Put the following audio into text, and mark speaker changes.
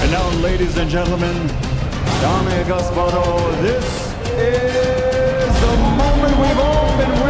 Speaker 1: And now, ladies and gentlemen, Dame Gasparo, this is the moment we've all been waiting